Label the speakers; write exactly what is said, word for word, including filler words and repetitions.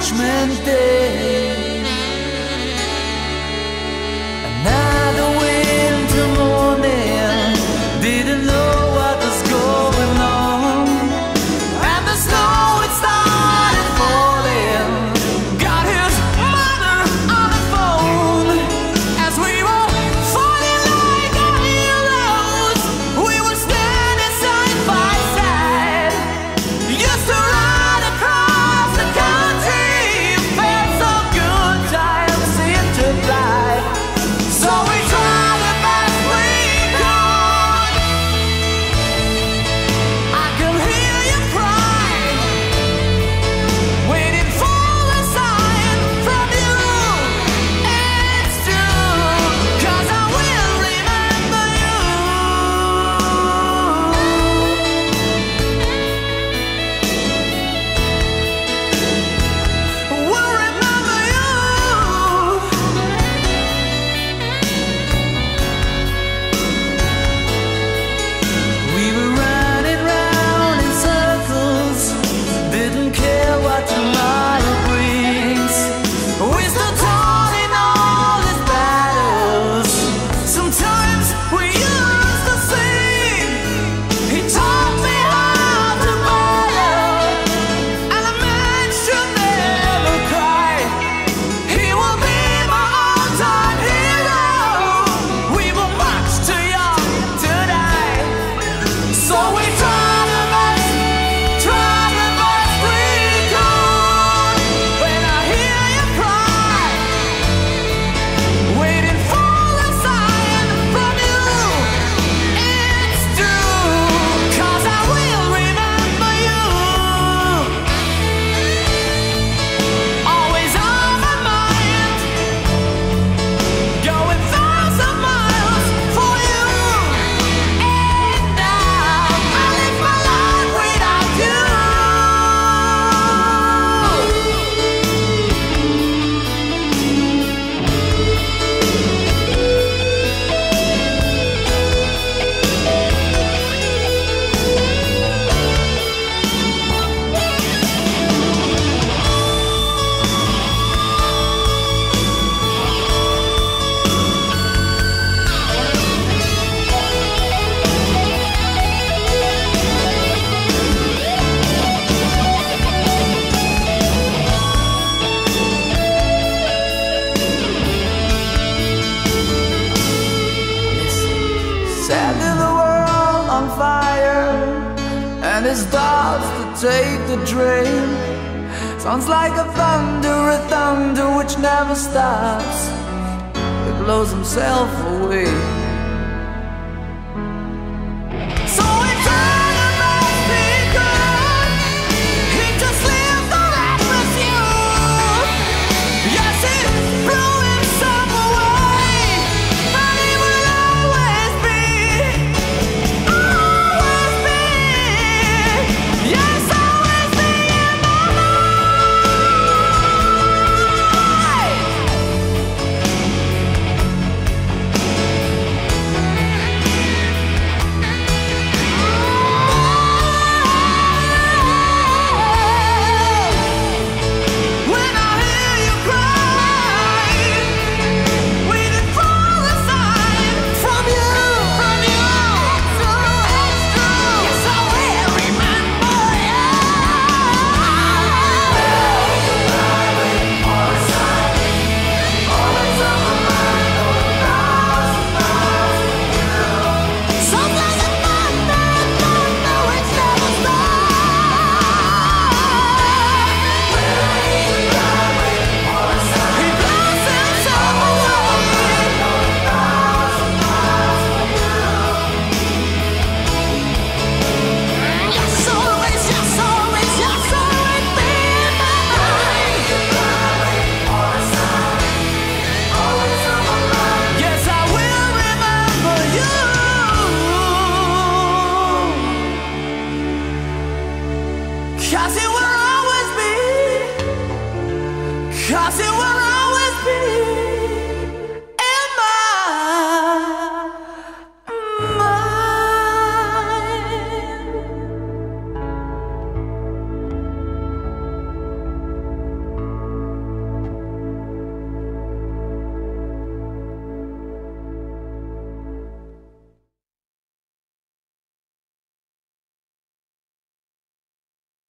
Speaker 1: Judgment Day. Another winter morning, didn't know what was going on, and the snow it started falling. Got his mother on the phone as we were falling like our heroes. We were standing side by side, used to ride across the country, felt so good, time seemed to fly. So we tried the best we could. I can hear you cry, waiting for a sign from you. It's true, 'cause I will remember you. We'll remember you. We were running round in circles, didn't care what tomorrow brings. We stood tall in all these battles. Sometimes we used to sing. He taught me how to battle, and a man should never cry. He will be my all-time hero. We were much too young to die, so we tried the best, tried the best we could. When I hear you cry, waiting for a sign from you, it's true, 'cause I will remember you. Always on my mind, going thousand miles for you. And now I live my life without you. Setting the world on fire, and it starts to take the drain. Sounds like a thunder, a thunder which never stops. It blows himself away. So we tried the best we could. He just lived the reckless youth. Yes, he blew himself away, and he will always be, always be, yes, always be in my life. 'Cause it